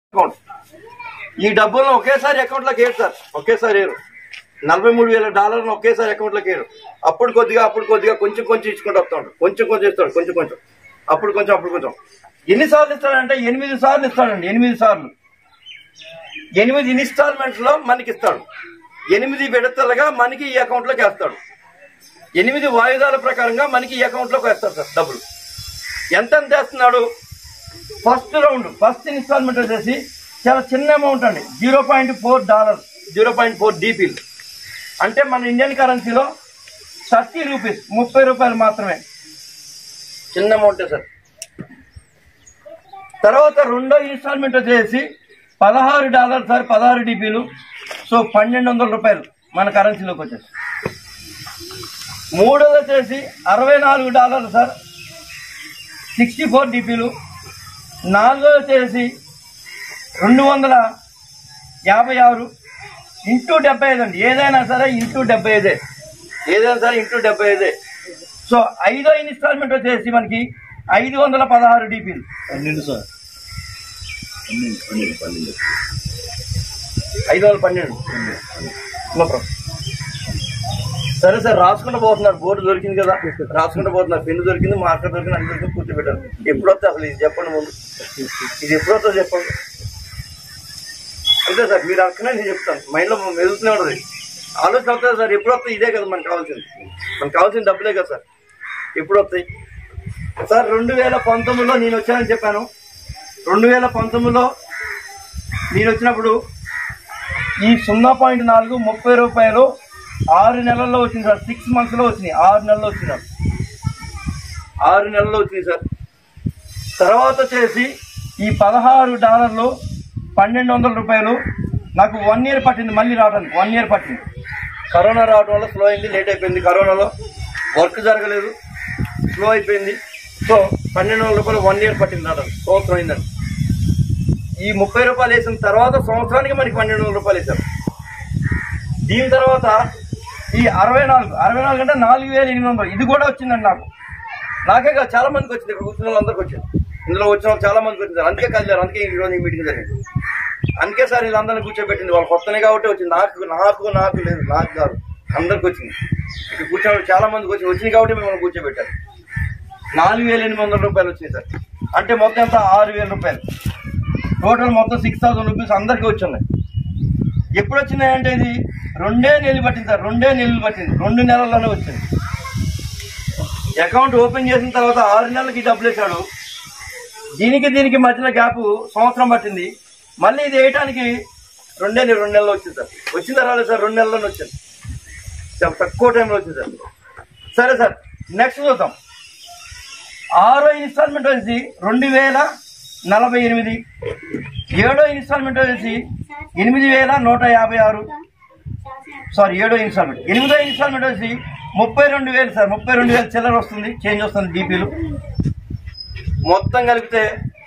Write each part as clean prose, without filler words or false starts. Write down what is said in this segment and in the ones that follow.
Account ఈ డబ్బులను ఒకేసారి అకౌంట్లోకి వేయరు సార్, ఒకేసారి వేయరు. $43,000 ఒకేసారి అకౌంట్లోకి వేయరు. అప్పుడు కొద్దిగా కొంచెం ఇచ్చుకుంటూ వస్తాడు, కొంచెం ఇస్తాడు, కొంచెం అప్పుడు కొంచెం. ఎన్నిసార్లు ఇస్తాడంటే 8 సార్లు ఇస్తాడండి. 8 సార్లు 8 ఇన్స్టాల్మెంట్స్ లో మనకి ఇస్తాడు. 8 విడతలుగా మనకి ఈ అకౌంట్ లోకి వేస్తాడు. 8 వాయిదాల ప్రకారంగా మనకి ఈ అకౌంట్ లోకి వేస్తాడు సార్ డబ్బులు. ఎంత వేస్తున్నాడు? ఫస్ట్ రౌండ్ ఫస్ట్ ఇన్స్టాల్మెంట్ వచ్చేసి చాలా చిన్న అమౌంట్ అండి, $0.4, 0.4 DPలు. అంటే మన ఇండియన్ కరెన్సీలో 30 రూపీస్, 30 రూపాయలు మాత్రమే. చిన్న అమౌంటే సార్. తర్వాత రెండో ఇన్స్టాల్మెంట్ వచ్చేసి $16 సార్, 16 DPలు. సో $1,200 మన కరెన్సీలోకి వచ్చేసి. మూడోది వచ్చేసి $64 సార్, 64 DPలు. నాలుగోది వచ్చేసి 256 ఇంటూ 75 అండి. ఏదైనా సరే ఇంటూ 75. సో ఐదో ఇన్స్టాల్మెంట్ వచ్చేసి మనకి 516 DPలు. 12 సార్, 512. సరే సార్, రాసుకుంటూ పోతున్నారు. బోర్డు దొరికింది కదా, రాసుకుంటూ పోతున్నారు. పెన్ను దొరికింది, మార్కర్ దొరికింది, అన్ని దొరికింది, కూర్చోబెట్టారు. ఎప్పుడు వస్తే అసలు ఇది చెప్పండి ముందు, ఇది ఎప్పుడు వస్తుందో చెప్పండి. అంతే సార్, మీరు అక్కడే నేను చెప్తాను. మైండ్లో మెదులుతూనే ఉంటుంది, ఆలోచన అవుతుంది సార్. ఎప్పుడు వస్తాయి? ఇదే కదా మనకు కావాల్సిన డబ్బులే కదా సార్. ఎప్పుడు వస్తాయి సార్? 2019లో నేను వచ్చానని చెప్పాను. 2019లో నేను వచ్చినప్పుడు ఈ 0.4 30 రూపాయలు 6 నెలల్లో వచ్చింది సార్. 6 months లో వచ్చినాయి, 6 నెలల్లో వచ్చింది సార్. 6 నెలల్లో వచ్చినాయి సార్. తర్వాత వచ్చేసి ఈ $16 $1,200 నాకు 1 year పట్టింది మళ్ళీ రావడానికి. 1 year పట్టింది. కరోనా రావడం వల్ల స్లో అయింది, లేట్ అయిపోయింది. కరోనాలో వర్క్ జరగలేదు, స్లో అయిపోయింది. సో $1,200 1 year పట్టింది రావడానికి. సంవత్సరం అయిందండి. ఈ $30 వేసిన తర్వాత సంవత్సరానికి మనకి $1,200 వేశారు. దీని తర్వాత ఈ 64 అంటే 4,800 ఇది కూడా వచ్చిందండి నాకు. నాకే కాదు, చాలా మందికి వచ్చింది. ఇక్కడ కూర్చున్న వాళ్ళందరికీ వచ్చింది. ఇందులో వచ్చిన వాళ్ళు చాలా మందికి వచ్చింది. అందుకే కలిగారు, అందుకే ఈరోజు ఈ మీటింగ్ జరిగింది. అందుకే సార్ వీళ్ళందరినీ కూర్చోబెట్టింది. వాళ్ళు కొత్తనే కాబట్టి వచ్చింది. నాకు లేదు, నాకు కాదు, అందరికి వచ్చింది. ఇక్కడ కూర్చోబెట్టి చాలా మందికి వచ్చింది కాబట్టి మిమ్మల్ని కూర్చోబెట్టారు. $4,800 వచ్చింది సార్. అంటే మొత్తం ఎంత? $6,000. టోటల్ మొత్తం 6,000 రూపీస్ అందరికీ వచ్చినాయి. ఎప్పుడు వచ్చినాయంటే ఇది 2 నెలలు పట్టింది సార్. 2 నెలలు పట్టింది, 2 నెలల్లోనే వచ్చింది. అకౌంట్ ఓపెన్ చేసిన తర్వాత 6 నెలలకి డబ్బులు వేసాడు. దీనికి మధ్యలో గ్యాప్ సంవత్సరం పట్టింది. మళ్ళీ ఇది వేయటానికి 2 నెలలు వచ్చింది సార్. వచ్చిందా రాలేదు సార్? 2 నెలల్లోనే వచ్చింది. చాలా తక్కువ టైంలో వచ్చింది సార్. సరే సార్, నెక్స్ట్ చూద్దాం. 6వ ఇన్స్టాల్మెంట్ వచ్చేసి 2,048. 7వ ఇన్స్టాల్మెంట్ వచ్చేసి 8,156. సారీ, 7వ ఇన్స్టాల్మెంట్. 8వ ఇన్స్టాల్మెంట్ వచ్చి 32,000 సార్. 32,000 చిల్లర వస్తుంది, చేంజ్ వస్తుంది DPలు. మొత్తం కలిపితే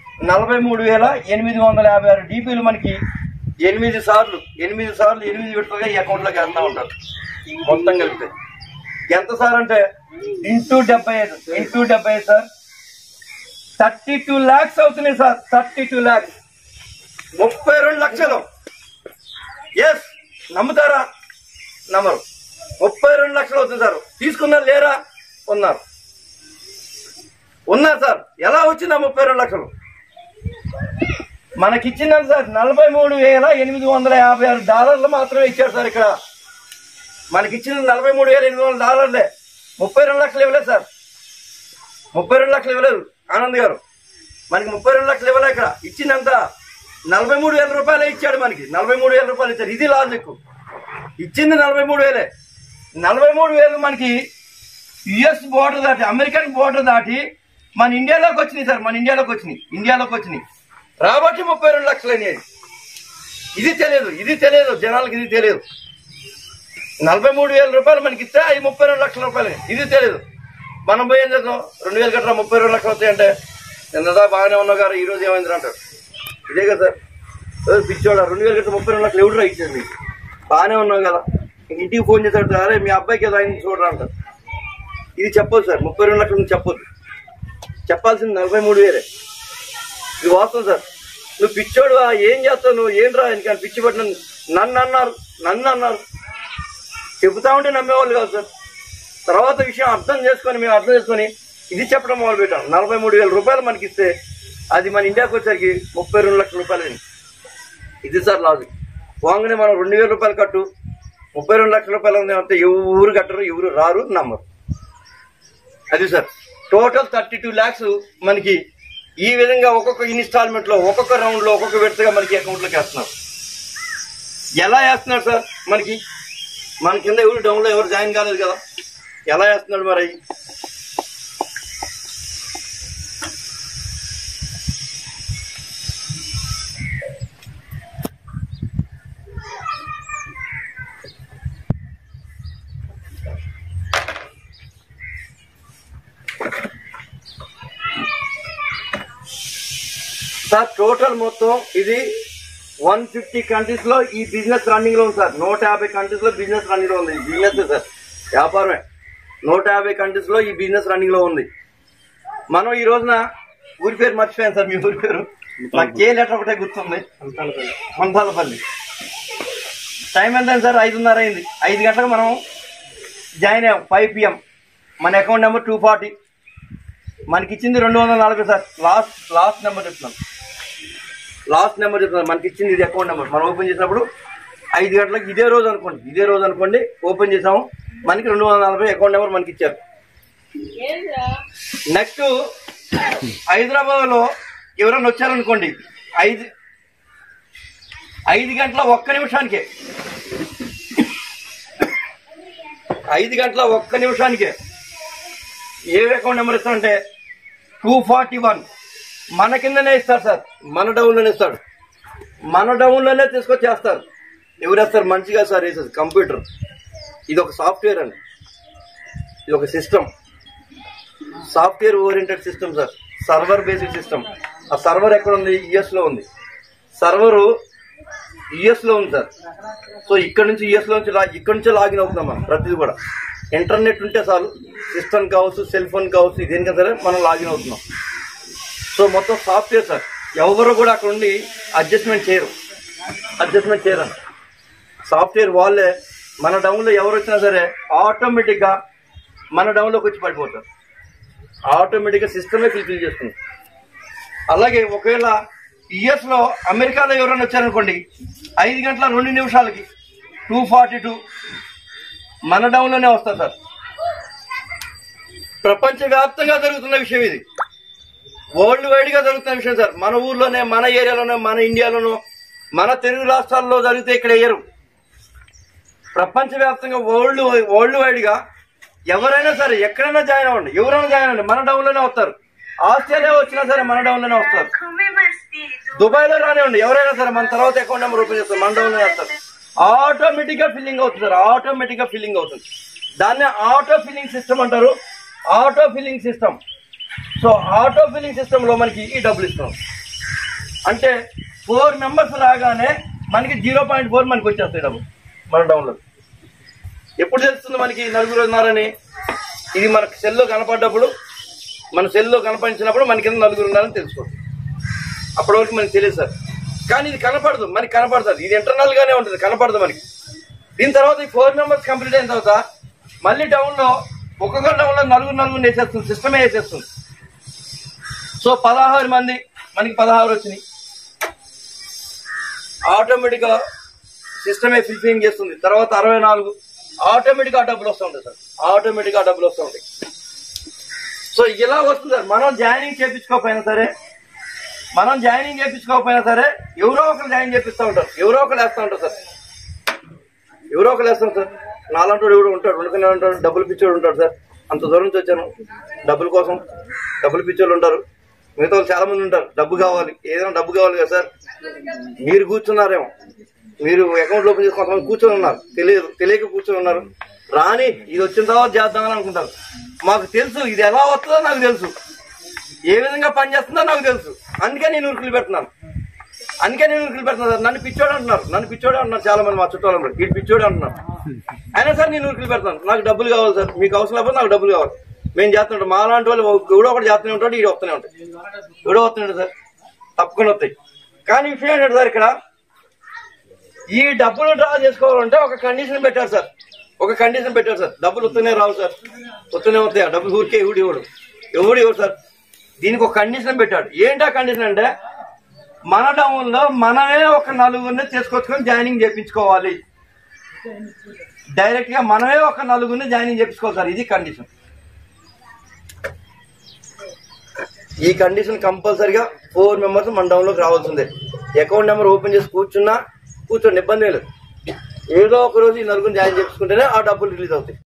43,856 DPలు మనకి 8 సార్లు 8 విడతలుగా ఈ అకౌంట్లోకి వేస్తూ ఉంటారు. మొత్తం కలిపితే ఎంత సార్ అంటే ఇంటూ 75 సార్, 32 lakhs అవుతున్నాయి సార్. 32 lakhs, 32 లక్షలు. ఎస్, నమ్ముతారా? నమ్మరు. 32 లక్షలు అవుతుంది సార్. తీసుకున్నారు లేరా? ఉన్నారు సార్. ఎలా వచ్చిందా 32 లక్షలు? మనకిచ్చిందని సార్ $43,856 మాత్రమే ఇచ్చారు సార్. ఇక్కడ మనకిచ్చిన $43,800, 32 లక్షలు ఇవ్వలేదు సార్. 32 లక్షలు ఇవ్వలేదు ఆనంద్ గారు. మనకి 32 లక్షలు ఇవ్వలే. ఇక్కడ ఇచ్చిందంతా $43,000 ఇచ్చాడు. మనకి $43,000 ఇచ్చారు. ఇది లాజిక్. ఇచ్చింది 43,000. 43,000 మనకి US బోర్డర్ దాటి, అమెరికన్ బోర్డర్ దాటి మన ఇండియాలోకి వచ్చినాయి సార్. మన ఇండియాలోకి వచ్చినాయి రాబట్టి 32 లక్షలు అయినాయి. ఇది తెలియదు జనాలకి, ఇది తెలియదు. $43,000 మనకి ఇస్తే అది 32 లక్షల రూపాయలు. ఇది తెలియదు. మనం పోయి ఏం చేద్దాం? 2,000 కట్టరా 32 లక్షలు వస్తాయంటే ఎంతదా బాగానే ఉన్నా గారు, ఈ రోజు ఏమైంది అంటారు. ఇదే కదా సార్, పిచ్చోడా 2,000 కట్ట 32 లక్షలు ఎవరు ఇచ్చారు మీకు? బాగానే ఉన్నాం కదా. ఇంటికి ఫోన్ చేశాడు, అరే మీ అబ్బాయికి ఏదో ఆయన చూడరా అంటారు. ఇది చెప్పొద్దు సార్. 32 లక్షలు చెప్పొద్దు. చెప్పాల్సింది 43,000. ఇది వాస్తవం సార్. నువ్వు పిచ్చోడు ఏం చేస్తావు, నువ్వు ఏం రా ఇంకా పిచ్చి పట్టిన నన్ను అన్నారు. చెబుతా ఉంటే నమ్మేవాళ్ళు కాదు సార్. తర్వాత విషయం మేము అర్థం చేసుకొని ఇది చెప్పడం మొదలు పెట్టాం. 43,000 రూపాయలు మనకి ఇస్తే అది మన ఇండియాకి వచ్చేసరికి 32 లక్షల రూపాయలు అయింది. ఇది సార్ లాజిక్. పోగానే మనం 2,000 రూపాయలు కట్టు 32 లక్షల రూపాయలు ఉంది అంటే ఎవరు కట్టరు, ఎవరు రారు, నమ్మరు. అది సార్ టోటల్ 32 lakhs మనకి ఈ విధంగా ఒక్కొక్క ఇన్స్టాల్మెంట్ లో, ఒక్కొక్క రౌండ్ లో, ఒక్కొక్క విడతగా మనకి అకౌంట్ లోకి వేస్తున్నారు. ఎలా వేస్తున్నారు సార్? మన కింద ఎవరు డౌన్ లో ఎవరు జాయిన్ కాలేదు కదా, ఎలా వేస్తున్నాడు మరి? సార్ టోటల్ మొత్తం ఇది 150 కంట్రీస్ లో ఈ బిజినెస్ రన్నింగ్ లో ఉంది సార్. 150 కంట్రీస్ లో బిజినెస్ రన్నింగ్ లో ఉంది. బిజినెస్ సార్, వ్యాపారమే. 150 కంట్రీస్ లో ఈ బిజినెస్ రన్నింగ్ లో ఉంది. మనం ఈ రోజున ఊరి పేరు మర్చిపోయాను సార్. మీ ఊరి పేరు నాకు ఏ లెటర్ ఒకటే గుర్తుంది, కొంతాలపల్లి. టైం ఎంత సార్? 5:30 అయింది. 5 గంటలకు మనం జాయిన్ అయ్యాం. 5 PM. మన అకౌంట్ నెంబర్ 240. మనకి ఇచ్చింది 240 సార్. లాస్ట్ నెంబర్ చెప్తున్నాను. మనకి ఇచ్చింది ఇది అకౌంట్ నెంబర్. మనం ఓపెన్ చేసినప్పుడు 5 గంటలకు ఇదే రోజు అనుకోండి ఓపెన్ చేసాము. మనకి 240 అకౌంట్ నెంబర్ మనకి ఇచ్చారు. నెక్స్ట్ హైదరాబాద్ లో ఎవరైనా వచ్చారనుకోండి, 5 గంటల 1 నిమిషానికే 5 గంటల 1 నిమిషానికే ఏ అకౌంట్ నెంబర్ ఇస్తారంటే 241 మన కిందనే ఇస్తారు సార్. మన డౌన్లోనే ఇస్తాడు. మన డౌన్లోనే తీసుకొచ్చేస్తారు. ఎవరు వేస్తారు? మంచిగా సార్ వేసేది కంప్యూటర్. ఇది ఒక సాఫ్ట్వేర్ అండి, ఇది ఒక system, software oriented system sir. Server based system. ఆ సర్వర్ ఎక్కడ ఉంది? యుఎస్ లో ఉంది. సర్వరు యుఎస్ లో ఉంది సార్. సో ఇక్కడ నుంచి లాగిన్ అవుతున్నాం మనం. ప్రతిదీ కూడా ఇంటర్నెట్ ఉంటే చాలు, సిస్టమ్ కావచ్చు, సెల్ ఫోన్ కావచ్చు, ఇదేం సరే మనం లాగిన్ అవుతున్నాం. సో మొత్తం సాఫ్ట్వేర్ సార్. ఎవరు కూడా అక్కడ ఉండి అడ్జస్ట్మెంట్ చేయరు. సాఫ్ట్వేర్ వాళ్ళే మన డౌన్లో ఎవరు వచ్చినా సరే ఆటోమేటిక్ గా మన డౌన్లోకి వచ్చి పడిపోతారు. ఆటోమేటిక్ గా సిస్టమే ఫిల్ఫిల్ చేస్తుంది. అలాగే ఒకవేళ యుఎస్ లో, అమెరికాలో ఎవరైనా వచ్చారనుకోండి, 5 గంటల 2 నిమిషాలకి 242 మన డౌన్లోనే వస్తారు సార్. ప్రపంచవ్యాప్తంగా జరుగుతున్న విషయం ఇది. వరల్డ్ వైడ్ గా జరుగుతున్న విషయం సార్. మన ఊర్లోనే, మన ఏరియాలోనే, మన ఇండియాలోనూ, మన తెలుగు రాష్ట్రాల్లో జరిగితే ఇక్కడ వేయరు. ప్రపంచవ్యాప్తంగా వరల్డ్ వైడ్ గా ఎవరైనా సరే ఎక్కడైనా జాయిన్ అవ్వండి, మన డౌన్లోనే వస్తారు. ఆస్ట్రేలియా వచ్చినా సరే మన డౌన్లోనే వస్తారు. దుబాయ్ లో రానివ్వండి, ఎవరైనా సరే మన తర్వాత అకౌంట్ నెంబర్ ఓపెన్ చేస్తారు, మన డౌన్లోనే వస్తారు. ఆటోమేటిక్ గా ఫిల్లింగ్ అవుతుంది సార్. దాన్ని ఆటో ఫిల్లింగ్ సిస్టమ్ అంటారు. Auto filling system. So auto filling system లో మనకి ఈ డబ్బులు ఇస్తున్నాం అంటే 4 మెంబర్స్ రాగానే మనకి 0.4 మనకి వచ్చేస్తాయి డబ్బులు మన డౌన్లో. ఎప్పుడు తెలుస్తుంది మనకి నలుగురు ఉన్నారని? ఇది మనకు సెల్లో కనపడ్డప్పుడు, మన సెల్లో కనపడించినప్పుడు మన కింద నలుగురు ఉన్నారని తెలుసుకోండి. అప్పటి వరకు మనకి తెలియదు సార్. కానీ ఇది కనపడదు, మనకి కనపడుతుంది. ఇది ఇంటర్నల్ గానే ఉంటుంది, కనపడదు మనకి. దీని తర్వాత ఈ 4 మెంబర్స్ కంప్లీట్ అయిన తర్వాత మళ్ళీ డౌన్ లో ఒక్కొక్క డౌన్ లో నలుగురు వేసేస్తుంది, సిస్టమే వేసేస్తుంది. సో 16 మంది మనకి 16 వచ్చినాయి. ఆటోమేటిక్ గా సిస్టమే ఫిల్ఫిలింగ్ చేస్తుంది. తర్వాత 64 ఆటోమేటిక్ గా డబ్బులు వస్తూ ఉంటాయి సార్. సో ఇలా వస్తుంది సార్. మనం జాయినింగ్ చేయించుకోకపోయినా సరే ఎవరో ఒకరు జాయిన్ చేపిస్తూ ఉంటారు, ఎవరో ఒకరు వేస్తూ ఉంటారు సార్. నాలంటోడు ఎవడు ఉంటాడు, ఉంటాడు, డబ్బులు పిచ్చోడు ఉంటాడు సార్. అంత దూరం నుంచి వచ్చాను డబ్బుల కోసం, డబ్బులు పిచ్చోళ్ళు ఉంటారు. మిగతా వాళ్ళు చాలా మంది ఉంటారు, డబ్బు కావాలి, ఏదైనా డబ్బు కావాలి కదా సార్. మీరు కూర్చున్నారేమో, మీరు అకౌంట్ ఓపెన్ చేసి కొంతమంది కూర్చొని ఉన్నారు, తెలియక కూర్చొని ఉన్నారు. రాని ఇది వచ్చిన తర్వాత చేద్దామని అనుకుంటారు. మాకు తెలుసు ఇది ఎలా వస్తుందో, నాకు తెలుసు ఏ విధంగా పనిచేస్తుందో నాకు తెలుసు. అందుకే నేను ఉరుకులు పెడుతున్నాను సార్. నన్ను పిచ్చోడు అంటున్నారు చాలా మంది మా చుట్టాలు. వీడు పిచ్చోడు అంటున్నారు. అయినా సార్ నేను ఉరుకులు పెడతాను. నాకు డబ్బులు కావాలి సార్, మీకు అవసరం లేకపోతే నాకు డబ్బులు కావాలి. మేము చేస్తుంటాం. మా లాంటి వాళ్ళు ఎవడో ఒకటి చేస్తూనే ఉంటాడు, ఈడు వస్తూనే ఉంటాడు, సార్. తప్పకుండా వస్తాయి. కానీ విషయం ఏంటంటే సార్ ఇక్కడ ఈ డబ్బులు డ్రా చేసుకోవాలంటే ఒక కండిషన్ పెట్టారు సార్. ఒక కండిషన్ పెట్టారు సార్. డబ్బులు వస్తూనే రావు సార్, వస్తూనే వస్తాయి. ఆ డబ్బులు ఊరికే ఎవడు ఇవ్వడు సార్. దీనికి ఒక కండిషన్ పెట్టాడు. ఏంటా కండిషన్ అంటే మన టౌన్లో మనమే ఒక 4 తీసుకొచ్చుకొని జాయినింగ్ చేయించుకోవాలి. డైరెక్ట్ గా మనమే ఒక 4 జాయినింగ్ చేయించుకోవాలి సార్. ఇది కండిషన్. ఈ కండిషన్ కంపల్సరిగా 4 మెంబర్స్ మన టౌన్లోకి రావాల్సిందే. అకౌంట్ నెంబర్ ఓపెన్ చేసి కూర్చోండి, ఇబ్బంది లేదు. ఏదో ఒక రోజు ఈ 4 జాయిన్ చేసుకుంటేనే ఆ డబ్బులు రిలీజ్ అవుతాయి.